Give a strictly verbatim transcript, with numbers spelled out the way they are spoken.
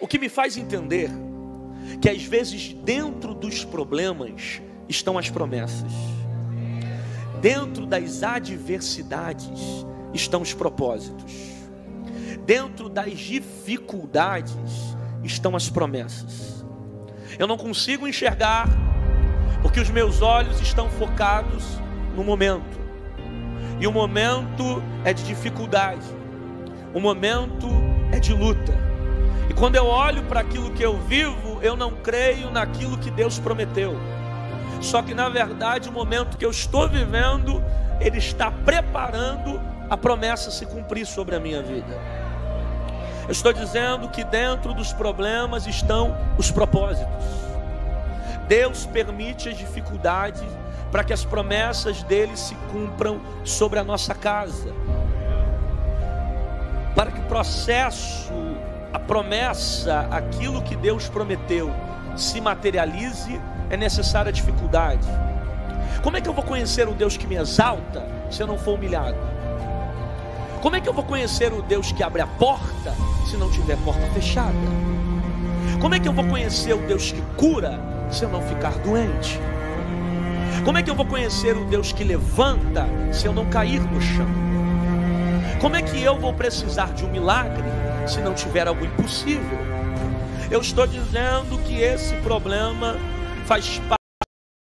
O que me faz entender que às vezes dentro dos problemas estão as promessas, dentro das adversidades estão os propósitos, dentro das dificuldades estão as promessas. Eu não consigo enxergar porque os meus olhos estão focados no momento, e o momento é de dificuldade, o momento é de luta. E quando eu olho para aquilo que eu vivo, eu não creio naquilo que Deus prometeu. Só que na verdade o momento que eu estou vivendo, Ele está preparando a promessa se cumprir sobre a minha vida. Eu estou dizendo que dentro dos problemas estão os propósitos. Deus permite as dificuldades para que as promessas dele se cumpram sobre a nossa casa. Para que o processo, a promessa, aquilo que Deus prometeu se materialize, é necessária a dificuldade. Como é que eu vou conhecer o Deus que me exalta se eu não for humilhado? Como é que eu vou conhecer o Deus que abre a porta se não tiver porta fechada? Como é que eu vou conhecer o Deus que cura se eu não ficar doente? Como é que eu vou conhecer o Deus que levanta se eu não cair no chão? Como é que eu vou precisar de um milagre se não tiver algo impossível? Eu estou dizendo que esse problema faz parte